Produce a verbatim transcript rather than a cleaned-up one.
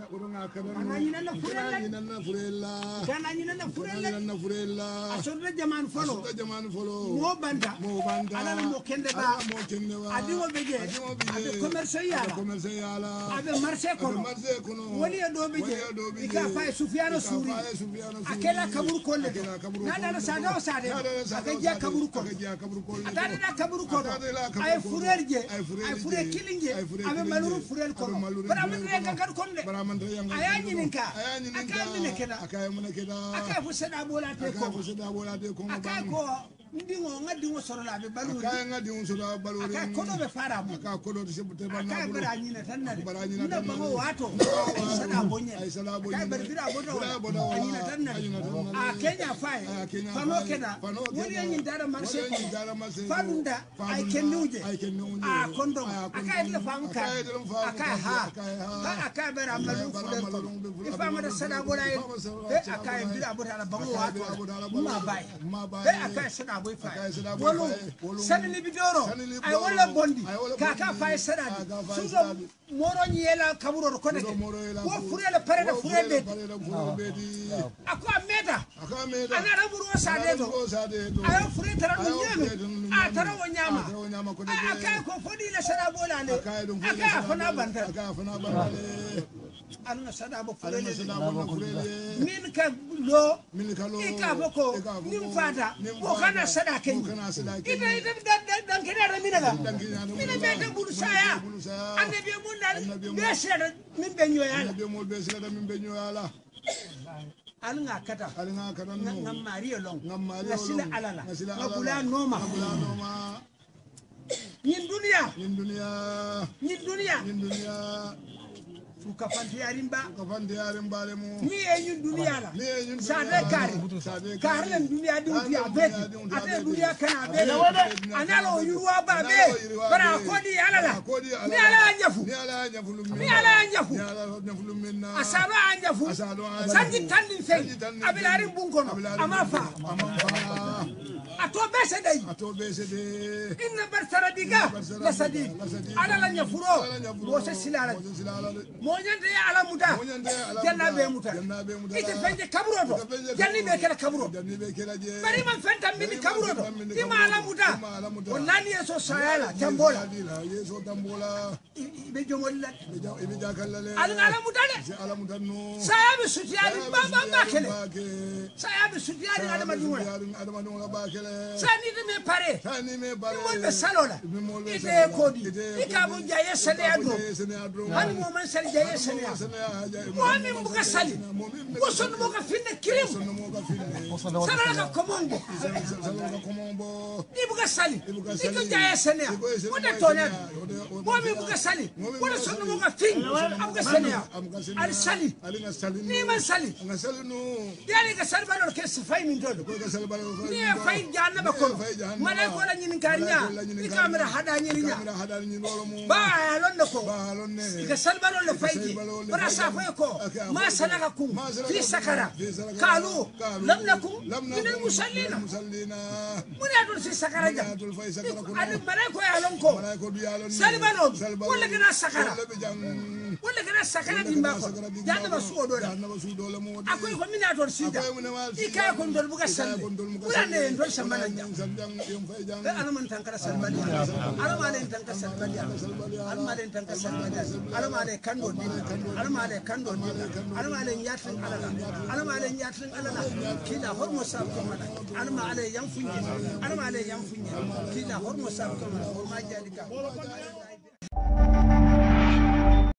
kurunga kadar ananyina na furella ananyina na furella ananyina na furella ananyina na furella asodda jaman folo asodda jaman folo mo banda mo banda ala mo kende ba mo kende ba adimo beje adimo beje abe commerce yala commerce yala abe marché kono marché kono wali do beje ika fa Sufyano Suri akela kaburu kolle nada na sada o sade akaja kaburu kolle atade na kaburu kono ay furerje ay fure kilinje abe maluru furel kono bara mandre gangar konde ayani ninka akani ne keda akay mun keda akay fu seda bola te ko fu seda bola te ko akay ko ndingo ngadi soro la be baluri akay ngadi soro baluri akay kono be fara mu akay kono de sebute banna akay bara nyina tanade bara nyina tanade bango wato sada bonye ay sada bonye akay bar bira bodo nyina tanade a Kenya fai fano keda wori nyin dara marse fanunda ay kenuje a kondo akay de famka akay ha akay bara malu fude ifama da sada bola e akay bira bodo ala bango wato ma bai e akay sada boy fai wolo sanni bidoro ay wala bondi kaka fai sada suzo moro nyela kaburo ko de ko furele pare da furele akwa meda ana raburo sade do ayo fure tara no nyame a tara wo nyama akay ko fodi le sada bola le akay fana banta akay fana banta alna sada bo furele min ka lo ika boko nim fata ko kana sada ken ida ida dan kena mina la mina be de bulu saya annabi mun dal be sera min be nyoyala annabi mo be sera min be nyoyala alnga kata alnga kata no ngam mariyo long ngam mariyo nasila alala nasila ngabula noma ngabula noma yin dunia yin dunia yin dunia yin dunia kafanti yarimba kafanti yarimba le mo ni enyun dunia la sade kare kare dunia di uti abedi ade dunia kana abedi analo yuwa ba be bara kodi alala ni ala anjafu ni ala anjafu ni ala anjafu ni ala anjafu minna asaba anjafu sanji tandin fe abilari bunkono amafa amafa ato bese dai ato bese de inna barsara diga la sadi alala nyafuro wo se silala monyande ala muta janna be muta ite fenje kaburo to janni be kala kaburo bari man fenta min kaburo to dima ala muta wallahi yeso sayala tambola yeso tambola be jomolla be jakallale ala ala muta de ala muta no sayabe sutiyani baba bakele sayabe sutiyani adama dunwa adama dunwa bakele sani de me pare sani me pare mo be salola ite kodi ikabo jaye sene adro hani mo man sali jaye sene momi mbuka sali wosono moka finne kirim sala ka komongo sala komombo ibuka sali iko jaye sene wona tonya momi mbuka sali wona sono moka fin abuka sene al sali ni man sali ngasali no yani ka sali balo ke sifai min dodo ni fai janna ba ko mala ko la nyin karinya ni kamera hada nyirinya ba lonno ko ka sali balo le faiji bara safa ko ma sanaka kum fi sakara qalu lam nakum min al musallina mun ya dul fi sakara ja al malaiko ya lon ko sali balo wala gina sakara wala gina sakara dimba ko janna ba suodo da akoy ko min ya dul sida ikay ko ndol buga salbe wala ne ndol samana ja ala man tankara salbali ala ma len tankara salbali ala ma len tankara salbali ala ma len kando alama le kando alama le yatin alala alama le yatin alala kila hormo sab ko mana alama le yanfunye alama le yanfunye kila hormo sab ko mana horma jalika